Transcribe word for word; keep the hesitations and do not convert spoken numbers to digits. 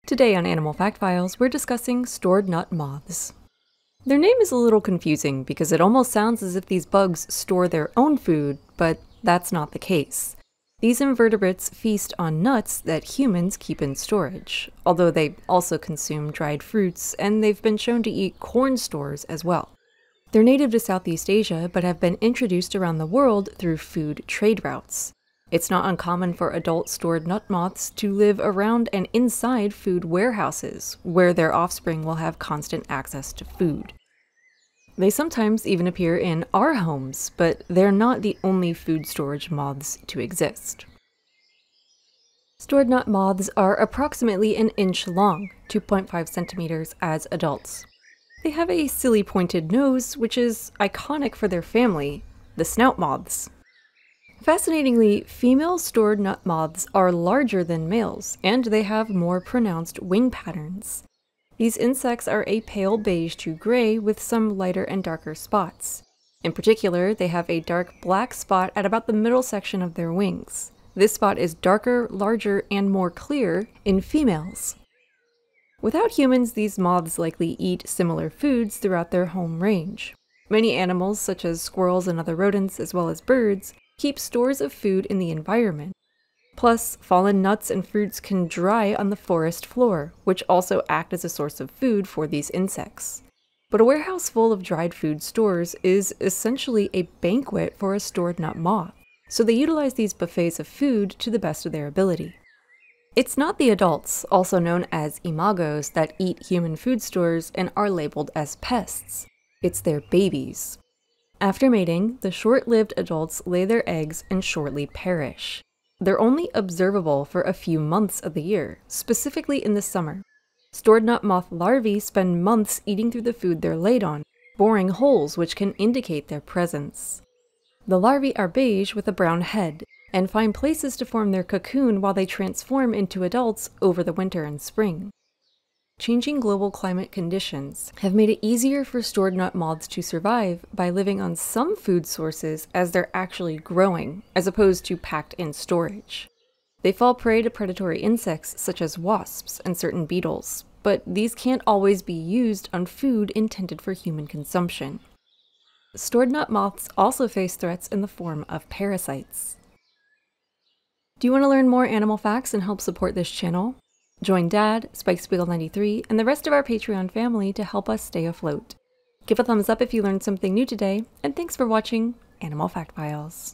Today on Animal Fact Files, we're discussing stored nut moths. Their name is a little confusing because it almost sounds as if these bugs store their own food, but that's not the case. These invertebrates feast on nuts that humans keep in storage, although they also consume dried fruits, and they've been shown to eat corn stores as well. They're native to Southeast Asia, but have been introduced around the world through food trade routes. It's not uncommon for adult stored nut moths to live around and inside food warehouses, where their offspring will have constant access to food. They sometimes even appear in our homes, but they're not the only food storage moths to exist. Stored nut moths are approximately an inch long, two point five centimeters as adults. They have a silly pointed nose, which is iconic for their family, the snout moths. Fascinatingly, female stored nut moths are larger than males, and they have more pronounced wing patterns. These insects are a pale beige to gray with some lighter and darker spots. In particular, they have a dark black spot at about the middle section of their wings. This spot is darker, larger, and more clear in females. Without humans, these moths likely eat similar foods throughout their home range. Many animals, such as squirrels and other rodents, as well as birds, keep stores of food in the environment. Plus, fallen nuts and fruits can dry on the forest floor, which also act as a source of food for these insects. But a warehouse full of dried food stores is essentially a banquet for a stored nut moth, so they utilize these buffets of food to the best of their ability. It's not the adults, also known as imagos, that eat human food stores and are labeled as pests. It's their babies. After mating, the short-lived adults lay their eggs and shortly perish. They're only observable for a few months of the year, specifically in the summer. Stored nut moth larvae spend months eating through the food they're laid on, boring holes which can indicate their presence. The larvae are beige with a brown head, and find places to form their cocoon while they transform into adults over the winter and spring. Changing global climate conditions have made it easier for stored nut moths to survive by living on some food sources as they're actually growing, as opposed to packed in storage. They fall prey to predatory insects such as wasps and certain beetles, but these can't always be used on food intended for human consumption. Stored nut moths also face threats in the form of parasites. Do you want to learn more animal facts and help support this channel? Join Dad, Spike Spiegel ninety-three, and the rest of our Patreon family to help us stay afloat. Give a thumbs up if you learned something new today, and thanks for watching Animal Fact Files.